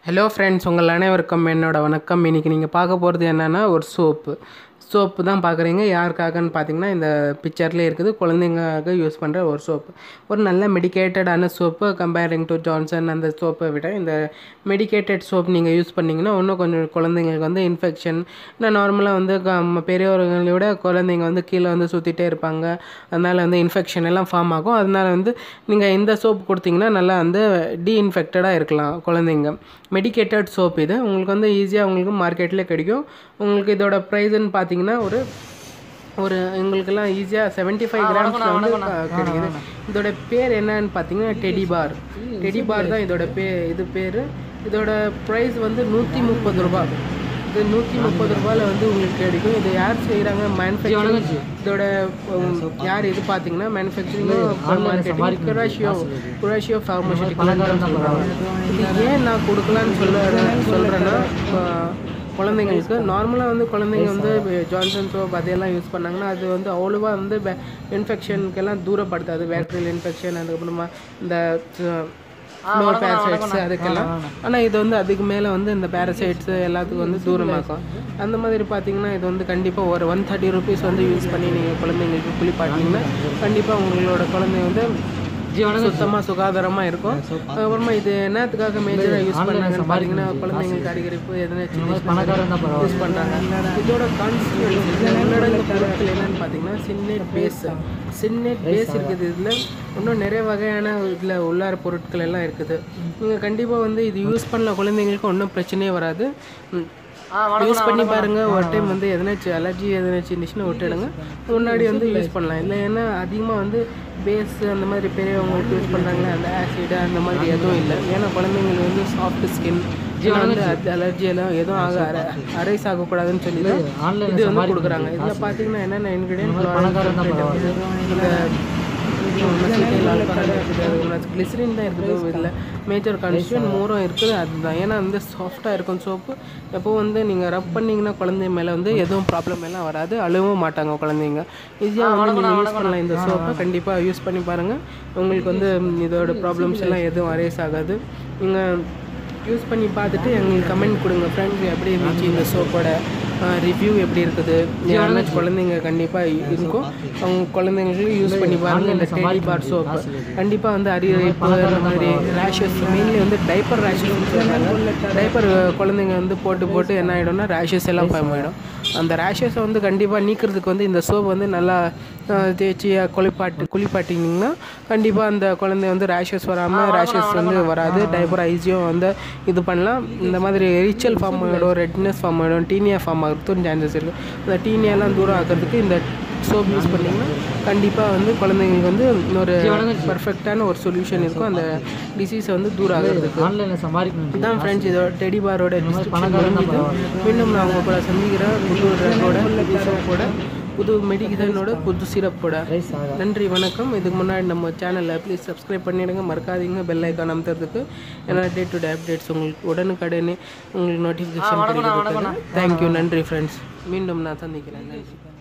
Hello friends, உங்கள் அனைவருக்கும் என்னோட வணக்கம். இன்றைக்கி நீங்கள் பார்க்க போகிறது என்னென்னா ஒரு சோப்பு தான் பார்க்குறீங்க. யாருக்காகன்னு பார்த்தீங்கன்னா இந்த பிக்சர்லேயே இருக்குது. குழந்தைங்களுக்கு யூஸ் பண்ணுற ஒரு சோப்பு, ஒரு நல்ல மெடிக்கேட்டடான சோப்பு. கம்பேரிங் டு ஜான்சன் அந்த சோப்பை விட இந்த மெடிக்கேட்டட் சோப் நீங்கள் யூஸ் பண்ணிங்கன்னா இன்னும் கொஞ்சம் குழந்தைங்களுக்கு வந்து இன்ஃபெக்ஷன், நான் நார்மலாக வந்து பெரியவர்களை விட குழந்தைங்க வந்து கீழே வந்து சுற்றிட்டே இருப்பாங்க. அதனால் வந்து இன்ஃபெக்ஷன் எல்லாம் ஃபார்ம் ஆகும். அதனால் வந்து நீங்கள் இந்த சோப் கொடுத்தீங்கன்னா நல்லா வந்து டீஇன்ஃபெக்டடாக இருக்கலாம் குழந்தைங்க. மெடிக்கேட்டட் சோப் இது உங்களுக்கு வந்து ஈஸியாக உங்களுக்கு மார்க்கெட்லேயே கிடைக்கும். உங்களுக்கு இதோட ப்ரைஸ்ன்னு பார்த்தீங்கன்னா ஒரு எங்களுக்கெல்லாம் ஈஸியாக 75 கிராம்ஸில் வந்து கிடைக்குது. இதோட பேர் என்னன்னு பார்த்தீங்கன்னா டெடி பார் தான் இதோட பேர். இதோட ப்ரைஸ் வந்து 130 ரூபா. இது 130 ரூபாயில் வந்து உங்களுக்கு கிடைக்கும். இது யார் செய்கிறாங்க? மேனுஃபேக்சரிங். இதோட யார் இது பார்த்தீங்கன்னா மேனுஃபேக்சரிங் குராஷியோ ஃபார்மசூட்டிக்கல்ஸ் சொல்கிறாங்க. இது ஏன் நான் கொடுக்கலான்னு சொல்கிறேன்னா, குழந்தைங்களுக்கு நார்மலாக வந்து குழந்தைங்க வந்து ஜான்சன் சோப் அதையெல்லாம் யூஸ் பண்ணாங்கன்னா அது வந்து அவ்வளோவா வந்து இன்ஃபெக்ஷனுக்கெல்லாம் தூரப்படுத்தாது. பேக்டீரியல் இன்ஃபெக்ஷன், அதுக்கப்புறமா இந்த ஃப்ளோர் பேரசைட்ஸ் அதுக்கெல்லாம். ஆனால் இது வந்து அதுக்கு மேலே வந்து இந்த பேரசைட்ஸு எல்லாத்துக்கும் வந்து தூரமாக்கும். அந்த மாதிரி பார்த்தீங்கன்னா இது வந்து கண்டிப்பாக ஒரு 130 ருபீஸ் வந்து யூஸ் பண்ணி நீங்கள் குழந்தைங்களுக்கு குளிப்பாட்டிங்கன்னா கண்டிப்பாக உங்களோட குழந்தை வந்து சுத்தமாக சுகாதாரமாக இருக்கும். அப்புறமா இது என்னத்துக்காக மேஜராக யூஸ் பண்ணாங்கன்னு பார்த்தீங்கன்னா குழந்தைங்களுக்கு அடிக்கடிப்பு எதனாச்சும் யூஸ் பண்ணுறாங்க. இதோட கான்ஸ்டிட்யூன்சி உள்ளடங்க பொருட்கள் என்னென்னு பார்த்தீங்கன்னா சின்னேட் பேஸ் இருக்குது. இதில் இன்னும் நிறைய வகையான இதில் உள்ளார பொருட்கள் எல்லாம் இருக்குது. நீங்கள் கண்டிப்பாக வந்து இது யூஸ் பண்ணல குழந்தைங்களுக்கு ஒன்றும் பிரச்சனையே வராது. யூஸ் பண்ணி பாருங்கள். ஒரு டைம் வந்து எதனாச்சும் அலர்ஜி எதனாச்சும் இருந்துச்சுன்னா விட்டுடுங்க. முன்னாடி வந்து யூஸ் பண்ணலாம். இல்லை ஏன்னா அதிகமாக வந்து பேஸு அந்த மாதிரி பெரியவங்களுக்கு யூஸ் பண்ணுறாங்களே, அந்த ஆசிடு அந்த மாதிரி எதுவும் இல்லை. ஏன்னா குழந்தைங்களுக்கு வந்து சாஃப்ட் ஸ்கின் வந்து அலர்ஜி எல்லாம் எதுவும் அரைஸ் ஆகக்கூடாதுன்னு சொல்லி இது வந்து கொடுக்குறாங்க. இதில் பார்த்தீங்கன்னா என்னென்ன இன்க்ரீடியன்ட் கிளிசரின் தான் இருக்குது. இதில் மேஜர் கான்ஸ்டிட்யூன்ட் மோரும் இருக்குது. அதுதான் ஏன்னா வந்து சாஃப்டாக இருக்கும் சோப்பு. எப்போ வந்து நீங்கள் ரப் பண்ணிங்கன்னா குழந்தை மேலே வந்து எதுவும் ப்ராப்ளம் எல்லாம் வராது, அழுவும் மாட்டாங்க குழந்தைங்க. ஈஸியாக வந்து நீங்கள் யூஸ் பண்ணலாம். இந்த சோப்பை கண்டிப்பாக யூஸ் பண்ணி பாருங்கள். உங்களுக்கு வந்து இதோட ப்ராப்ளம்ஸ் எல்லாம் எதுவும் அரைஸ் ஆகாது. நீங்கள் யூஸ் பண்ணி பார்த்துட்டு எங்களுக்கு கமெண்ட் கொடுங்க. ஃப்ரெண்ட்ஸ், எப்படி இருந்துச்சு இந்த சோப்போட ரிவ்யூ எப்படி இருக்குது? யாராச்சும் குழந்தைங்க கண்டிப்பாக இருக்கும், அவங்க குழந்தைங்களுக்கு யூஸ் பண்ணி பாருங்கள். இந்த டெடி பார் சோப்பு கண்டிப்பாக வந்து அரிப்பு அந்த மாதிரி ரேஷஸ், மெயின்லி வந்து டைப்பர் ரேஷஸ் சொல்கிறாங்க. டைப்பர் குழந்தைங்க வந்து போட்டு என்ன ஆகிடும்னா ரேஷஸ் எல்லாம் ஃபார்ம் ஆகிடும். அந்த ரேஷஸை வந்து கண்டிப்பாக நீக்கிறதுக்கு வந்து இந்த சோப் வந்து நல்லா தேய்ச்சி குளிப்பாட்டிங்கன்னா கண்டிப்பாக அந்த குழந்தை வந்து ரேஷஸ் வராமல் ரேஷஸ் வந்து வராது. டைப்பர் ஈஸியாக வந்து இது பண்ணலாம். இந்த மாதிரி எரிச்சல் ஃபார்ம் ஆகிடும், ரெட்னஸ் ஃபார்ம் ஆகிடும், டீனியா ஃபார்ம் ஆகிறதுக்கும் சான்சஸ் இருக்குது. அந்த டீனியாலாம் தூரம் ஆகிறதுக்கு இந்த சோப் யூஸ் பண்ணிங்கன்னா கண்டிப்பாக வந்து குழந்தைங்களுக்கு வந்து ஒரு பர்ஃபெக்டான ஒரு சொல்யூஷன் இருக்கும் அந்த டிசீஸை வந்து தூரம் ஆகிறதுக்கு. இதுதான் ஃப்ரெண்ட்ஸ் இதோட டெடி பாரோட மீண்டும் நான் அவங்க கூட சந்திக்கிறேன் புது சோப்போட, புது மெடிசனோட, புது சிரப்போட. நன்றி, வணக்கம். இதுக்கு முன்னாடி நம்ம சேனலில் ப்ளீஸ் சப்ஸ்கிரைப் பண்ணிவிடுங்க, மறக்காதீங்க பெல் ஐக்கான் அமுத்துறதுக்கு. ஏன்னா டே டு டே அப்டேட்ஸ் உங்களுக்கு உடனுக்குடனே உங்களுக்கு நோட்டிஃபிகேஷன் கிடைக்கிறது. தேங்க்யூ, நன்றி ஃப்ரெண்ட்ஸ். மீண்டும் நான் சந்திக்கிறேன். நன்றி.